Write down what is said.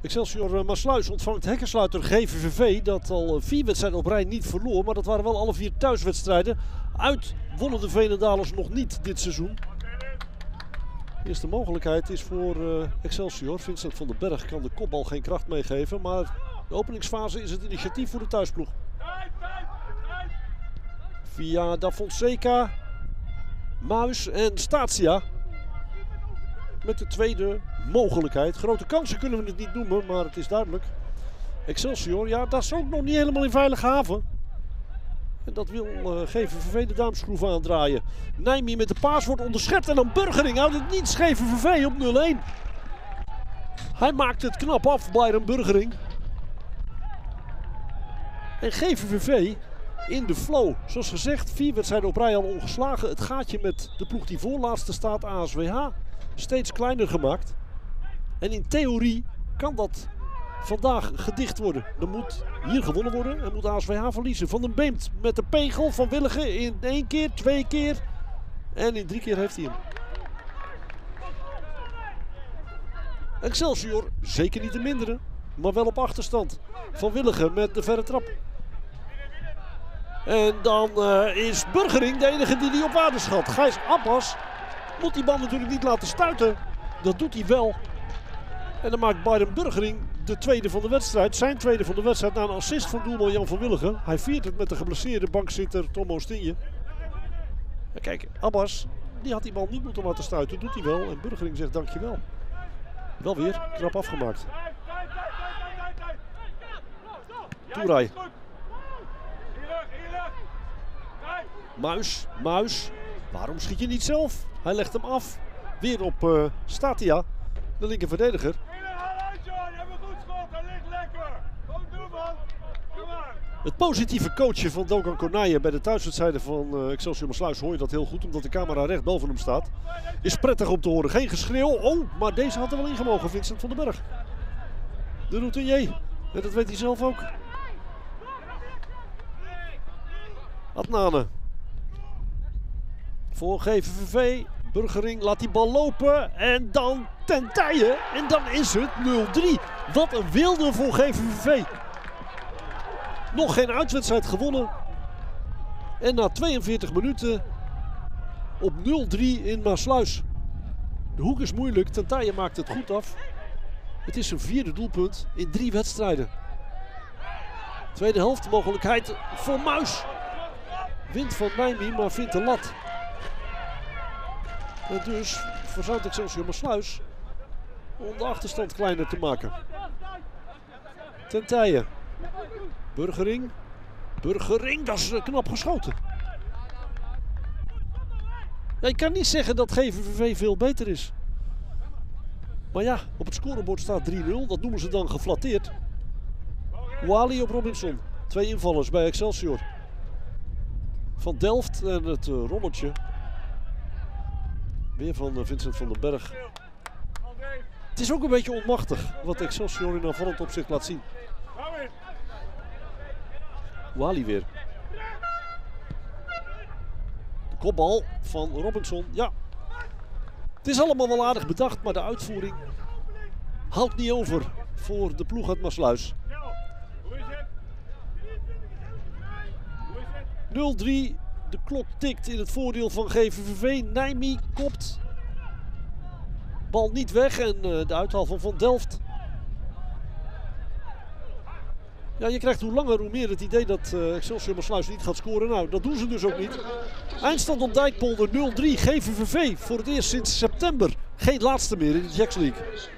Excelsior Maassluis ontvangt hekkensluiter GVVV, dat al 4 wedstrijden op rij niet verloor. Maar dat waren wel alle 4 thuiswedstrijden. Uit wonnen de Veenendalers nog niet dit seizoen. De eerste mogelijkheid is voor Excelsior. Vincent van den Berg kan de kopbal geen kracht meegeven. Maar de openingsfase is het initiatief voor de thuisploeg. Via Da Fonseca, Muis en Statia. Met de tweede mogelijkheid. Grote kansen kunnen we het niet noemen, maar het is duidelijk. Excelsior, ja, dat is ook nog niet helemaal in veilige haven. En dat wil GVVV de duimschroef aandraaien. Nijmi met de paas wordt onderschept en dan Burgering houdt het niets. GVVV op 0-1. Hij maakt het knap af, Byron Burgering. En GVVV in de flow. Zoals gezegd, 4 wedstrijden op rij al ongeslagen. Het gaatje met de ploeg die voorlaatste staat, ASWH, steeds kleiner gemaakt. En in theorie kan dat vandaag gedicht worden. Er moet hier gewonnen worden en moet ASWH verliezen. Van den Beemt met de pegel van Willigen in 1 keer, 2 keer en in 3 keer heeft hij hem. Excelsior zeker niet te minderen, maar wel op achterstand. Van Willigen met de verre trap. En dan is Burgering de enige die op waarde schat. Gijs Abbas moet die bal natuurlijk niet laten stuiten. Dat doet hij wel. En dan maakt Byron Burgering de tweede van de wedstrijd. Zijn tweede van de wedstrijd na een assist van doelman Jan van Willigen. Hij viert het met de geblesseerde bankzitter Tom Oostinje. En kijk, Abbas, die had die bal niet moeten laten stuiten. Doet hij wel. En Burgering zegt dankjewel. Wel weer knap afgemaakt. Toerij. Muis. Waarom schiet je niet zelf? Hij legt hem af. Weer op Statia, de linker verdediger. Het positieve coachen van Dogan Kornaaien bij de thuiswedstrijden van Excelsior Maassluis hoor je dat heel goed, omdat de camera recht boven hem staat. Is prettig om te horen. Geen geschreeuw. Oh, maar deze had er wel ingemogen, Vincent van den Berg. De routinier. En dat weet hij zelf ook. Adnane. Voor GVVV. Burgering laat die bal lopen. En dan ten tijde. En dan is het 0-3. Wat een wilde voor GVVV. Nog geen uitwedstrijd gewonnen. En na 42 minuten op 0-3 in Maassluis. De hoek is moeilijk. Ten tijde maakt het goed af. Het is zijn 4e doelpunt in 3 wedstrijden. Tweede helft mogelijkheid voor Muis. Wint van Nijmi, maar vindt de lat. En dus verzuimt Excelsior Maassluis om de achterstand kleiner te maken. Ten tijde. Burgering, dat is knap geschoten. Ja, ik kan niet zeggen dat GVVV veel beter is. Maar ja, op het scorebord staat 3-0. Dat noemen ze dan geflatteerd. Wally op Robinson. 2 invallers bij Excelsior. Van Delft en het rolletje. Weer van Vincent van den Berg. Het is ook een beetje onmachtig wat Excelsior in aanvallend opzicht laat zien. Wally weer. De kopbal van Robinson. Ja. Het is allemaal wel aardig bedacht, maar de uitvoering houdt niet over voor de ploeg uit Maassluis. 0-3. De klok tikt in het voordeel van GVVV. Nijmi kopt. Bal niet weg en de uithaal van Delft. Ja, je krijgt hoe langer hoe meer het idee dat Excelsior Maassluis niet gaat scoren. Nou, dat doen ze dus ook niet. Eindstand op Dijkpolder 0-3. GVVV voor het eerst sinds september. Geen laatste meer in de Jacks League.